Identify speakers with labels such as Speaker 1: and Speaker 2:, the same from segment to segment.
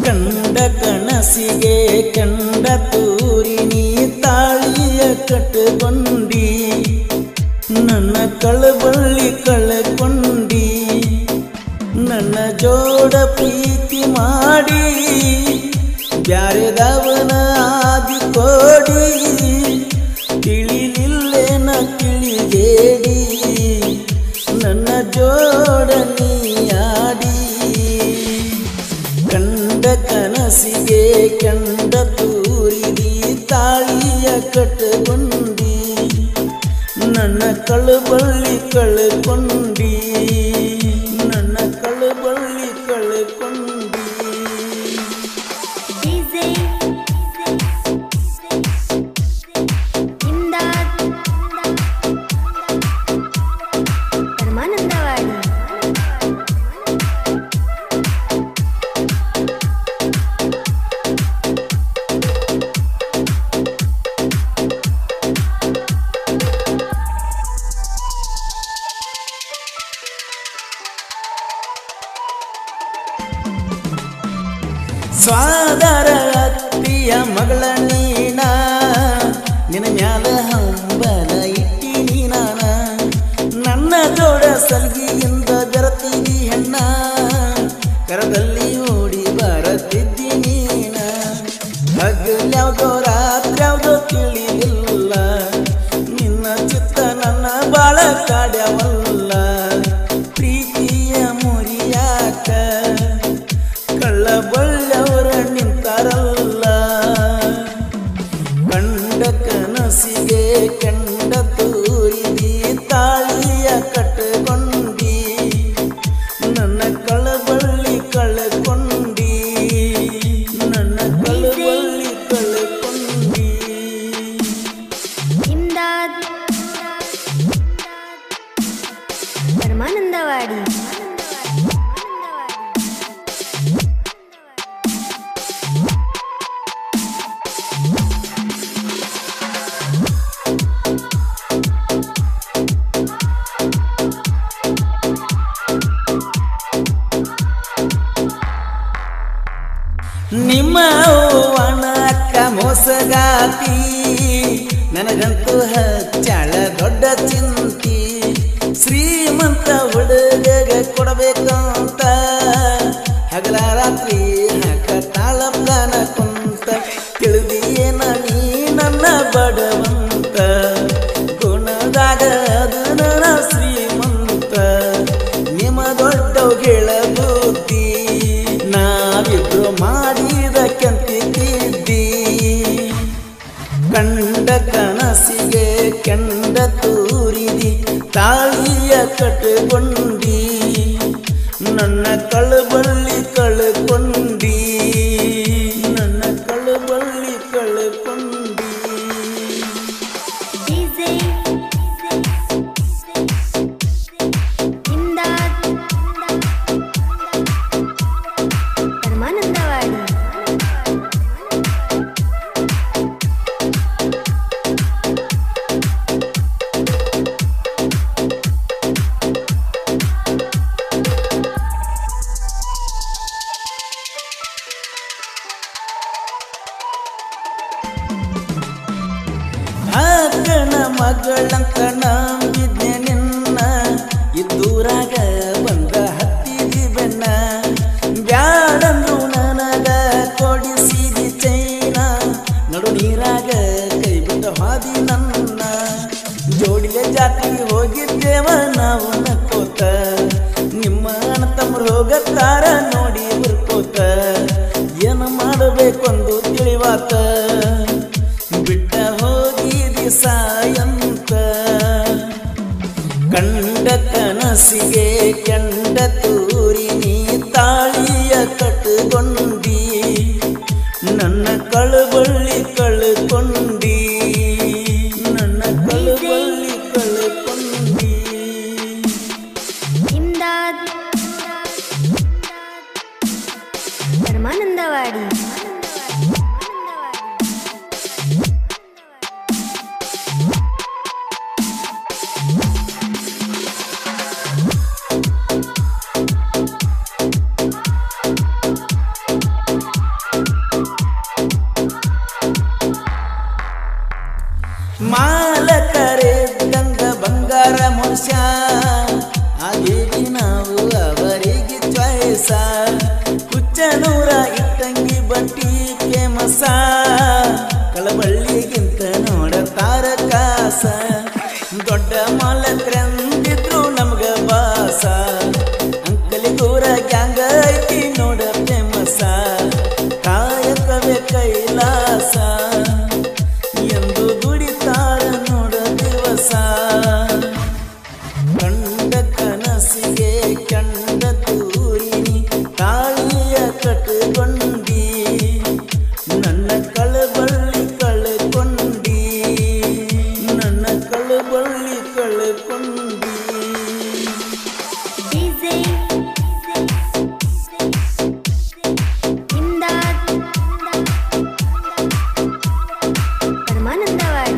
Speaker 1: ಕಂಡ ಕನಸಿಗೆ ಕಂಡ ತೂರಿನಿ ತಾಳಿಯ ಕಟ್ಟುಕೊಂಡಿ ನನ್ನ ಕಳಬಳ್ಳಿ ಕಳಕೊಂಡಿ ನನ್ನ ಜೋಡ ಪ್ರೀತಿ ಮಾಡಿ ಬ್ಯಾರೆದವನ ಆದಿ ಕೊಡಿ ತಿಳಿಲಿಲ್ಲೇನ ತಿಳಿಗೇಡಿ ನನ್ನ ಜೋಡ ನೀಯಾಡಿ ಕಂಡ ಕನಸಿಗೆ ಕಂಡ ತೂರಿದಿ ತಾಳಿಯ ಕಟ್ಟುಕೊಂಡಿ ನನ್ನ ಕಳಬಳ್ಳಿ ಕಳಕೊಂಡಿ ನನ್ನ ಕಳಬಳ್ಳಿ ಕಳಕೊಂಡಿ ಸ್ವಾದರ ಅತ್ತಿಯ ಮಗಳ ನೀನ ನಿನ್ನ ಮ್ಯಾಲ ಹಂಬಲ ಇಟ್ಟಿನಿ ನಾನ ನನ್ನ ಜೋಡ ಸಲ್ಗಿಯಿಂದ ಬೆರತೀನಿ ಹೆಣ್ಣ ಕರದಲ್ಲಿ ಓಡಿ ಬರತಿದ್ದಿ ನೀನ ಹಗಲ್ಯಾವ್ದೋ ರಾತ್ರ್ಯಾವ್ದೋ ತಿಳಿಲಿಲ್ಲ ನಿನ್ನ ಚಿತ್ತ ನನ್ನ ಬಾಳ ಕಾಡ್ಯವಲ್ಲ ಪ್ರೀತಿಯ ಮುರಿಯಾಕ ಕಳ್ಳಬಳ್ಳವರ ನಿಂತಾರಲ್ಲ ಕಂಡ ಕನಸಿಗೆ ಕಂಡ ತೂರಿದಿ ತಾಳಿಯ ಕಟ್ಟುಕೊಂಡಿ ನನ್ನ ಕಳಬಳ್ಳಿ ಕಳಕೊಂಡಿ ನನ್ನ ಕಳಬಳ್ಳಿ ಕಳಕೊಂಡಿ
Speaker 2: ಪರಮಾನಂದವಾಡಿ
Speaker 1: ನಿಮ್ಮ ಅವ್ವನ ಅಕ್ಕ ಮೋಸಗಾತಿ ನನಗಂತೂ ಹಚ್ಚಾಳ ದೊಡ್ಡ ಚಿಂತಿ ಶ್ರೀಮಂತ ಹುಡುಗಗ ಕೊಡಬೇಕಂತ ಹಗಲ ರಾತ್ರಿ ಹಾಕತಾಳ ಪ್ಲಾನ ಕುಂತ ತಿಳಿದಿಯೇನ ನೀ ನನ್ನ ಬಡವಂತ ಗುಣದಾಗ ಅದು ನನ್ನ ಶ್ರೀಮಂತ ನಿಮ್ಮ ದೊಡ್ಡ ಗೆಳ ಬುದ್ಧಿ ನಾವಿಬ್ರು ಮಾಡಿದ ಕೆಂತಿದ್ದಿ ಕಂಡ ಕನಸಿಗೆ ಕಂಡ ತೂರಿದಿ ತಾಳಿಯ ಕಟ್ಟುಕೊಂಡಿ ನನ್ನ ಕಳಬಳ್ಳಿ ಕಳಕೊಂಡಿ ನನ್ನ ಕಳಬಳ್ಳಿ ಕಳಕೊಂಡಿ
Speaker 2: ಪರಮಾನಂದವಾಡಿ
Speaker 1: ಅಕ್ಕನ ಮಗಳಂತ ನಂಬಿದ್ದೆ ನಿನ್ನ ಇದ್ದೂರಾಗ ಬಂದ ಹತ್ತಿದಿ ಬೆನ್ನ ಬ್ಯಾಡಂದ್ರು ನನಗ ಕೊಡಿಸಿದಿ ಚೈನ ನಡು ನೀರಾಗ ಕೈ ಬಿಟ್ಟ ಹಾದಿ ನನ್ನ ಜೋಡಿಲೆ ಜಾತ್ರೆಗೆ ಹೋಗಿದ್ದೇವ ನಾವು ನಕ್ಕೋತ ನಿಮ್ಮ ಅಣ್ಣ ತಮ್ಮರು ಹೋಗತ್ತಾರ ನೋಡಿ ಬರ್ಕೋತ ಏನು ಮಾಡಬೇಕೊಂದು ತಿಳಿವಾತ ಬಿಟ್ಟ ಹೋಗಿದಿ ಸಾಯಂತ ಕಂಡ ಕನಸಿಗೆ ಕಂಡ ತೂರಿನಿ ತಾಳಿಯ ಕಟ್ಟುಕೊಂಡಿ ನನ್ನ ಕಳಬಳ್ಳಿ ಕಳಕೊಂಡಿ ನನ್ನ ಕಳಬಳ್ಳಿ ಕಳಕೊಂಡಿ
Speaker 2: ಪರಮಾನಂದವಾಡಿ
Speaker 1: ನೂರ ಇಟ್ಟಂಗಿ ಬಟ್ಟಿ ಫೇಮಸ ಕಳಬಳ್ಳಿಗಿಂತ ನೋಡತಾರ ಕಾಸ ದೊಡ್ಡ ಮಾಲಕ್ರಂದಿದ್ರು ನಮ್ಗ ಬಾಸ ಅಂಕಲಿಗೂರ ಗ್ಯಾಂಗ ಐತಿ ನೋಡ ಫೇಮಸ ಕಾಯಕವೇ ಕೈಲಾಸ ಎಂದು ದುಡಿತಾರ ನೋಡ ದಿವಸ ಕಂಡ ಕನಸಿಗೆ ಕಂಡ ತೂರಿನಿ ತಾಳಿಯ ಕಟ್ಟುಕೊಂಡಿ ನನ್ನ ಕಳಬಳ್ಳಿ ಕಳ್ಕೊಂಡಿ ನನ್ನ ಕಳಬಳ್ಳಿ ಕಳ್ಕೊಂಡಿ
Speaker 2: ಡಿಜೆ ಇಮ್ದಾದ್ ಪರಮಾನಂದವಾಡಿ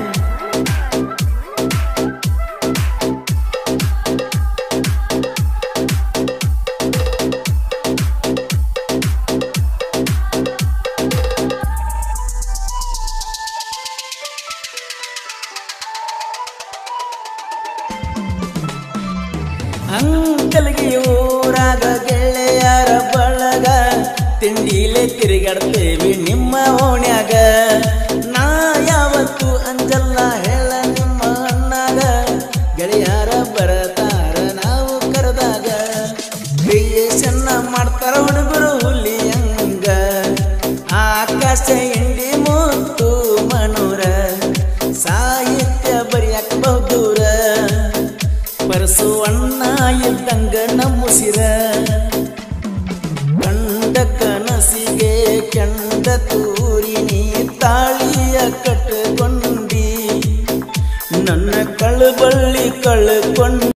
Speaker 1: ಅಂಕಲ್ಗೆ ಊರಾಗ ಗೆಳೆಯರ ಬಳಗ ತಿಂಡಿಲೆ ತಿರುಗಾಡ್ತೇವಿ ನಿಮ್ಮ ಓಣ್ಯಾಗ ನಾ ಯಾವತ್ತು ಅಂಜಲ್ಲ ಹೇಳ ನಿಮ್ಮ ಅಣ್ಣಾಗ ಗೆಳೆಯರ ಬರತಾರ ನಾವು ಕರೆದಾಗ ಕ್ರಿಯೇಷನ್ ಮಾಡ್ತಾರ ಹುಡುಗರು ಹುಲಿಯಂಗ ಆಕಾಶ ಇಂಡಿ ಮುತ್ತು ಮನೂರ ಸಾಹಿತ್ಯ ಬರಿಯಾಕ ಬಹುದೂರ ಪರಸು ಅಣ್ಣ ಇದ್ದಂಗ ನಮ್ಮುಸಿರ ಕಂಡ ಕನಸಿಗೆ ಕೆಂಡ ತೂರಿನಿ ತಾಳಿಯ ಕಟ್ಟುಕೊಂಡಿ ನನ್ನ ಕಳಬಳ್ಳಿ ಕಳ್ಕೊಂಡಿ